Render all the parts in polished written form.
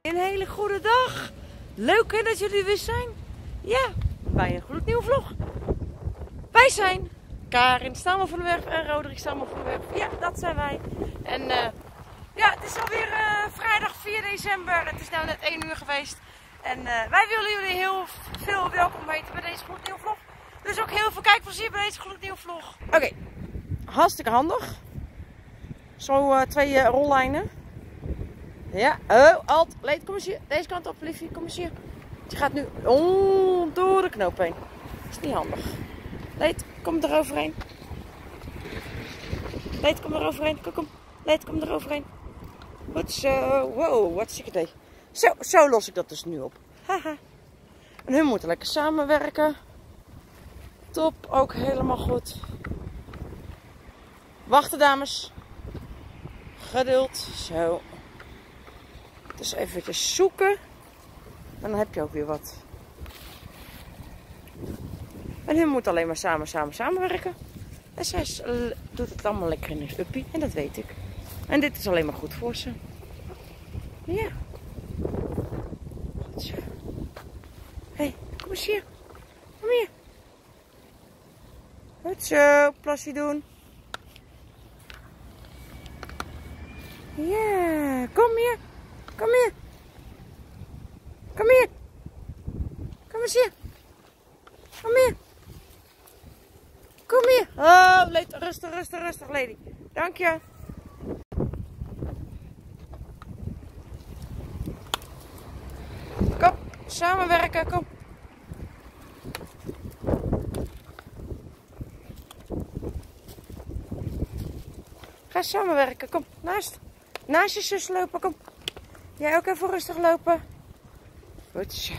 Een hele goede dag. Leuk hè dat jullie weer zijn. Ja, bij een gloednieuwe vlog. Wij zijn Karin Stamelvanwerf en Roderick Stamelvanwerf. Ja, dat zijn wij. En ja, het is alweer vrijdag 4 december. Het is nou net 1 uur geweest. En wij willen jullie heel veel welkom heten bij deze gloednieuwe vlog. Dus ook heel veel kijkplezier bij deze gloednieuwe vlog. Oké, hartstikke handig. Zo 2 rollijnen. Ja, oh, Alt, Leed, kom eens hier. Deze kant op, liefje, kom eens hier. Je gaat nu door de knoop heen. Dat is niet handig. Leed, kom er overheen. Leed, kom er overheen. Kom. Leed, kom er overheen. Goed zo. Wow, wat ziek idee. Zo los ik dat dus nu op. Haha. En hun moeten lekker samenwerken. Top, ook helemaal goed. Wachten, dames. Geduld. Zo. Dus eventjes zoeken. En dan heb je ook weer wat. En hun moet alleen maar samenwerken. En zij doet het allemaal lekker in een uppie. En dat weet ik. En dit is alleen maar goed voor ze. Ja. Goed zo. Hé, kom eens hier. Kom hier. Goed zo. Plasje doen. Ja, kom hier. Kom hier. Kom hier. Kom eens hier. Kom hier. Kom hier. Oh, rustig, lady. Dank je. Kom, samenwerken, kom. Ga samenwerken, kom. Naast je zus lopen, kom. Jij ook even rustig lopen. Goed zo.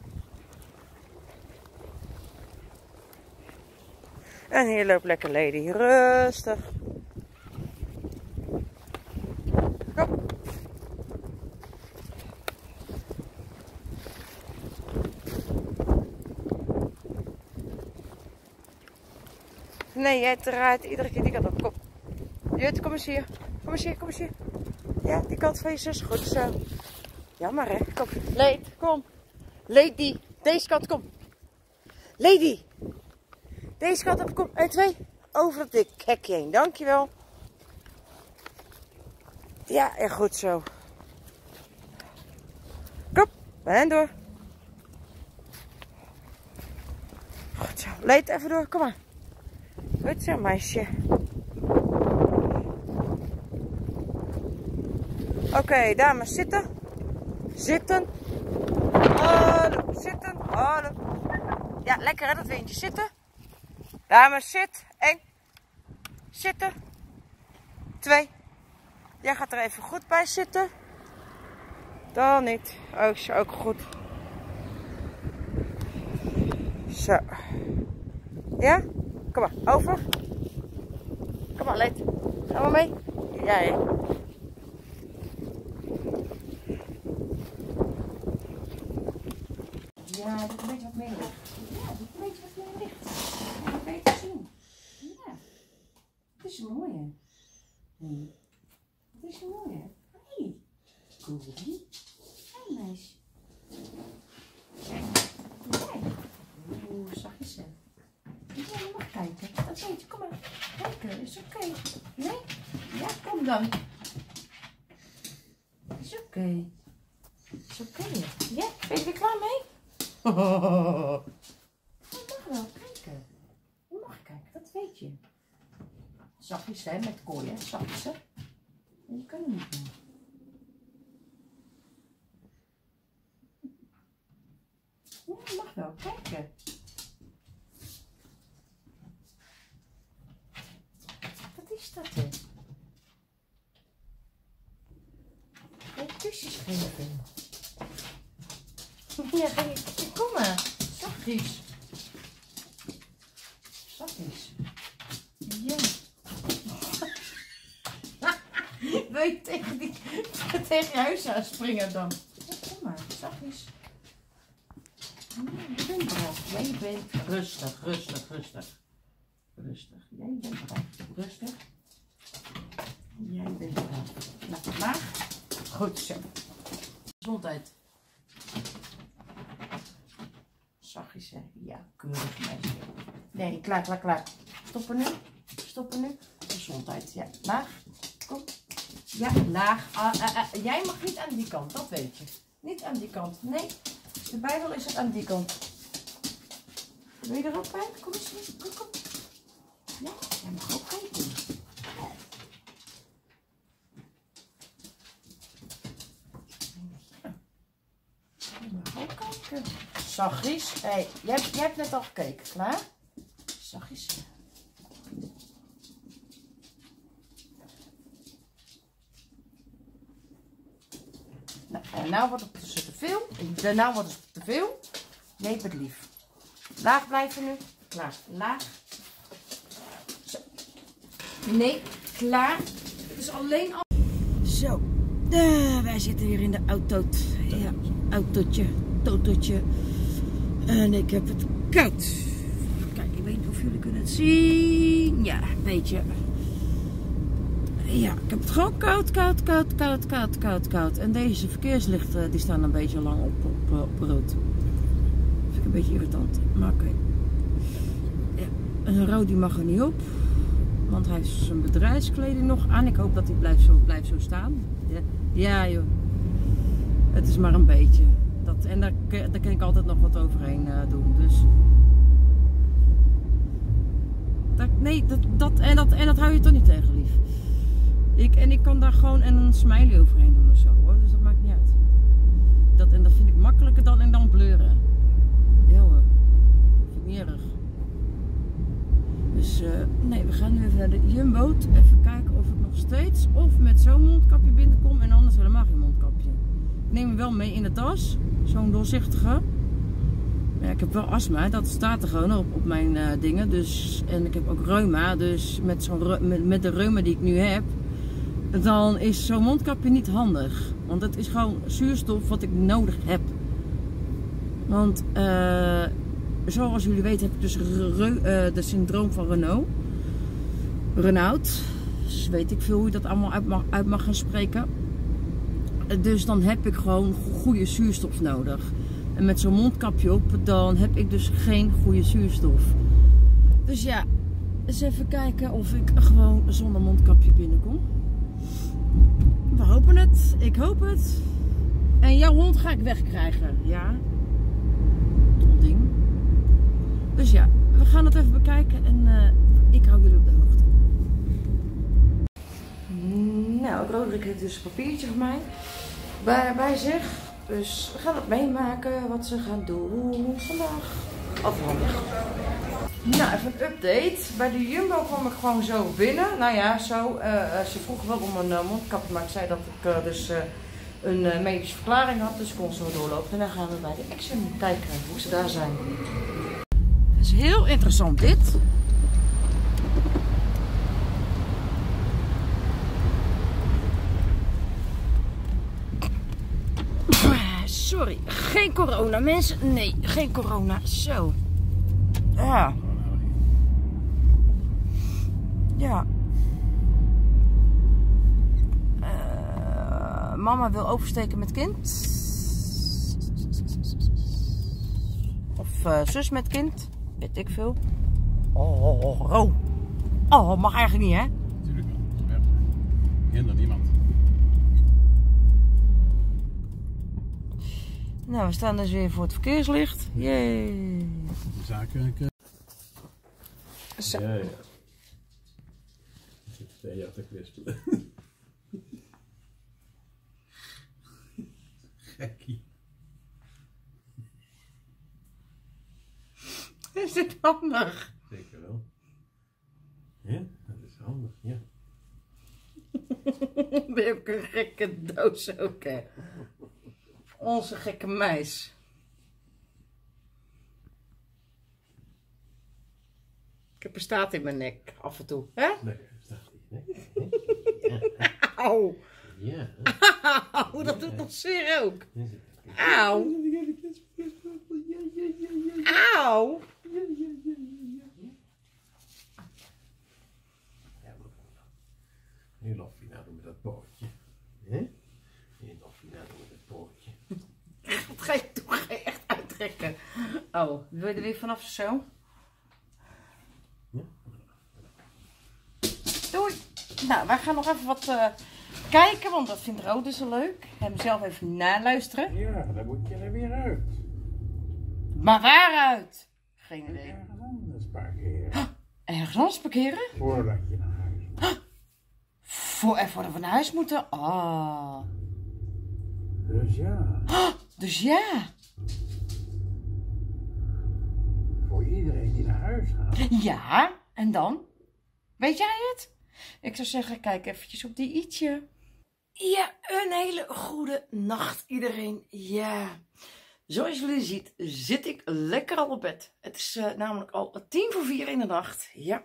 En hier loopt lekker lady. Rustig. Kom. Nee, jij draait iedere keer die kant op. Kom. Jut, kom eens hier. Kom eens hier. Ja, die kant van je zus. Goed zo. Jammer hè. Kom. Leed, kom. Lady. Deze kant, kom. Lady. Deze kant op, kom. 1, 2. Over het hekje heen. Dankjewel. Ja, en goed zo. Kom. En door. Goed zo. Leed even door. Kom maar. Goed zo, meisje. Oké, dames, zitten. Zitten. Hallo, zitten. Hallo. Ja, lekker hè, dat windje. Zitten. Dames, zit. 1. Zitten. 2. Jij gaat er even goed bij zitten. Dan niet. Oh, is ook goed. Zo. Ja? Kom maar, over. Kom maar, Leed. Gaan we mee? Ja, hè. Ja, dat een beetje wat meer licht. Ja, dat een beetje wat meer licht. Ja, dat beter zien. Ja. Het is een mooie. Het is een mooie. Hé. Goedie. Hé, meisje. Kijk. Oeh, zachtjes hè. Ja, je mag kijken. Dat weet je. Kom maar. Kijken, is oké. Nee? Ja, kom dan. Is oké. Is oké. Ja, ben je er klaar mee? Je mag wel kijken. Je mag kijken, dat weet je. Zachtjes hè, met kooi hè, zachtjes hè. En je kan er niet meer. Ja, je mag wel kijken. Wat is dat hè? Ga je kusjes geven? Ja, kom maar. Zachtjes. Zachtjes. Ja. Wil je tegen je huis aan springen dan? Ja, kom maar. Zachtjes. Ja, je bent braaf. Jij bent rustig. Jij bent braaf. Rustig. Jij bent braaf. Nou, maar. Goed zo. Gezondheid. Zachtjes, hè? Ja, keurig meisje. Nee, klaar. Stoppen nu. Gezondheid, ja. Laag. Kom. Ja, laag. Jij mag niet aan die kant, dat weet je. Niet aan die kant. Nee, de Bijbel is het aan die kant. Wil je er ook bij? Kom eens. Kom. Ja, jij mag ook kijken. Je mag ook kijken. Zachtjes. Hey, jij hebt net al gekeken. Klaar? Zachtjes. Nou wordt het te veel. Nou wordt het te veel. Neep het lief. Laag blijven nu. Klaar. Laag. Nee, klaar. Het is alleen al... Zo. Wij zitten hier in de auto. Ja, autootje. En ik heb het koud. Kijk, ik weet niet of jullie kunnen het zien. Ja, een beetje. Ja, ik heb het gewoon koud. En deze verkeerslichten die staan een beetje lang op rood. Dat vind ik een beetje irritant. Maar oké. Ja, een rood die mag er niet op. Want hij heeft zijn bedrijfskleding nog aan. Ik hoop dat hij blijft zo staan. Ja joh. Het is maar een beetje. En daar kan ik altijd nog wat overheen doen. Dus. Dat hou je toch niet tegen, lief. Ik kan daar gewoon een smiley overheen doen of zo hoor. Dus dat maakt niet uit. Dat vind ik makkelijker dan bleuren. Ja hoor. Vind ik niet erg. Dus nee, we gaan nu even naar de Jumbo. Even kijken of ik nog steeds of met zo'n mondkapje binnenkom en anders helemaal geen mondkapje. Ik neem hem wel mee in de tas. Zo'n doorzichtige. Ja, ik heb wel astma, dat staat er gewoon op mijn dingen. Dus, en ik heb ook reuma. Dus met de reuma die ik nu heb, dan is zo'n mondkapje niet handig. Want het is gewoon zuurstof wat ik nodig heb. Want zoals jullie weten heb ik dus de syndroom van Renaud. Dus weet ik veel hoe je dat allemaal uit mag gaan spreken. Dus dan heb ik gewoon goede zuurstof nodig. En met zo'n mondkapje op, dan heb ik dus geen goede zuurstof. Dus ja, eens even kijken of ik gewoon zonder mondkapje binnenkom. We hopen het. Ik hoop het. En jouw hond ga ik wegkrijgen. Ja. Dom ding. Dus ja, we gaan het even bekijken en ik hou jullie op de hoogte. Nou, Roderick heeft dus een papiertje van mij bij zich. Dus we gaan het meemaken wat ze gaan doen vandaag. Afhandig. Nou, even een update. Bij de Jumbo kwam ik gewoon zo binnen. Nou ja, zo. Ze vroeg wel om een mondkapje, maar ik zei dat ik dus een medische verklaring had. Dus ik kon zo doorlopen. En dan gaan we bij de Action kijken hoe ze daar zijn. Het is heel interessant dit. Sorry, geen corona mensen. Nee, geen corona. Zo. Ja. Ja. Mama wil oversteken met kind. Of zus met kind. Weet ik veel. Oh, mag eigenlijk niet hè? Natuurlijk wel. Hinder niemand. Nou, we staan dus weer voor het verkeerslicht. Yay. De zaken. Zo. Ja. Ik zit 2 jaar te kwispelen. Gekkie. Is dit handig? Zeker wel. Ja, dat is handig, ja. Ben je ook een gekke doos ook hè? Onze gekke meis. Ik heb een staart in mijn nek af en toe, hè? Nee, staat niet. Nee. Ja. Auw. Ja. Auw, dat doet nog zeer ook. Auw. Auw. Nu loop je nou met dat pootje. Hè? Nu loop je nou met dat pootje. Oh, wil je er weer vanaf zo? Ja. Doei! Nou, wij gaan nog even wat kijken, want dat vindt Rode zo leuk. Ik ga hem zelf even naluisteren. Ja, dan moet je er weer uit. Maar waaruit? Geen idee. Ergens anders parkeren. Ergens anders parkeren? Voordat je naar huis moet. Voordat we naar huis moeten? Ah. Dus ja, Dus ja. voor iedereen die naar huis gaat. Ja, en dan? Weet jij het? Ik zou zeggen, kijk eventjes op die i'tje. Ja, een hele goede nacht iedereen. Ja, zoals jullie zien zit ik lekker al op bed. Het is namelijk al 3:50 in de nacht. Ja.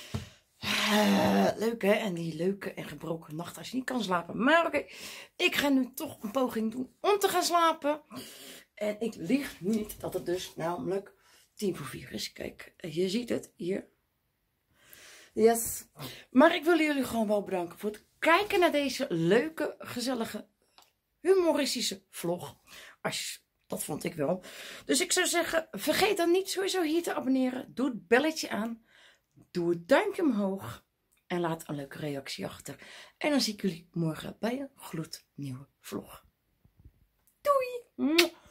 Leuk hè, en die leuke en gebroken nacht als je niet kan slapen. Maar oké, ik ga nu toch een poging doen om te gaan slapen. En ik lieg niet dat het dus namelijk 3:50 is. Kijk, je ziet het hier. Yes. Maar ik wil jullie gewoon wel bedanken voor het kijken naar deze leuke, gezellige, humoristische vlog. Dat vond ik wel. Dus ik zou zeggen, vergeet dan niet sowieso hier te abonneren. Doe het belletje aan. Doe het duimpje omhoog. En laat een leuke reactie achter. En dan zie ik jullie morgen bij een gloednieuwe vlog. Doei!